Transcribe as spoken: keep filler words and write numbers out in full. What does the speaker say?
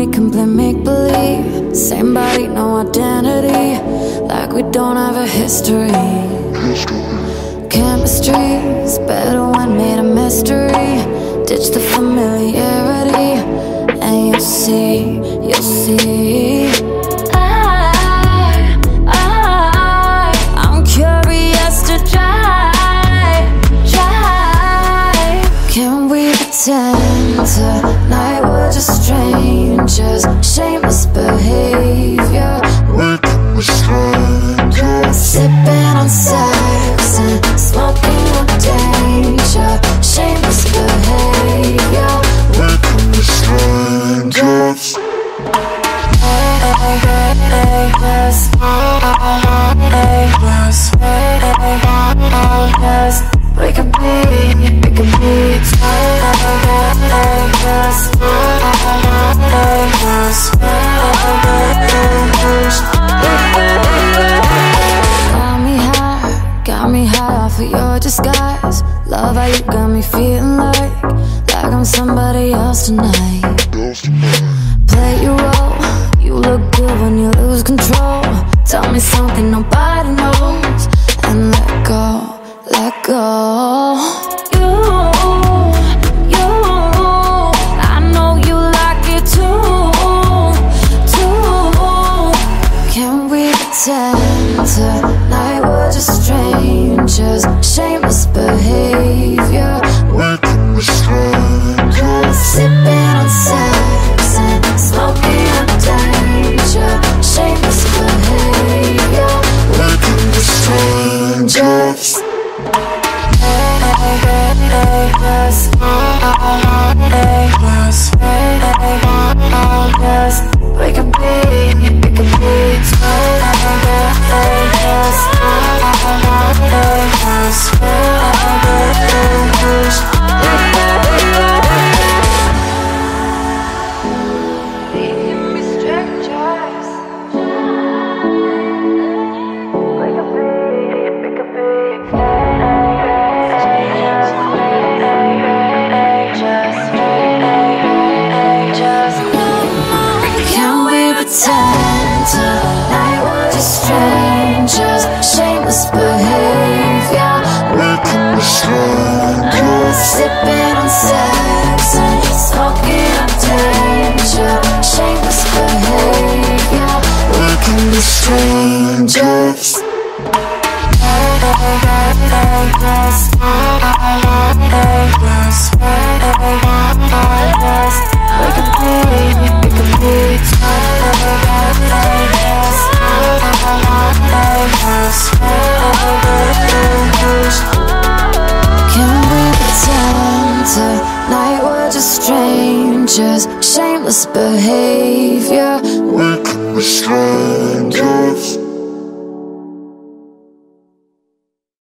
we can play make-believe. Same body, no identity, like we don't have a history. Chemistry's better when made a mystery. Ditch the familiarity, and you'll see, you'll see. I, I, I'm curious to try, try. Can we pretend tonight we're just strangers? Shameless behavior, We can be strangers. sipping on sex and smoking on danger. Shameless behavior. We can be strangers. Hey, hey, hey, hey, yes. Hey, yes. Hey, hey, hey, yes. We can be, we can be. Hey, hey, hey, yes. Hey, yes. Got me high, got me high off of your disguise. Love how you got me feeling like, like I'm somebody else tonight. Play your role, you look good when you lose control. Tell me something nobody knows, and let go, let go. You, you, I know you like it too, too. Can we pretend tonight we're just strangers? Shameless behavior. We can be strangers. Sipping on sex and smoking on danger. Shameless behavior. We can be strangers. Hey, hey, hey, hey, yes. Hey, yes. Hey, hey, hey, yes. We can be, we can be. Hey, hey, hey, yes. Hey, yes. We can be strangers. We can be, we can be. Can we pretend tonight we're just strangers? Shameless behavior. We can be strangers. Sipping on sex and smoking on danger. Shameless behavior. We can be strangers. Hey, hey, hey, hey, yes. Hey, yes. Hey, hey, hey, yes. We can be, we can be. Hey, hey, hey, yes. Hey, yes. Can we pretend tonight we're just strangers? Shameless behavior. We can be strangers.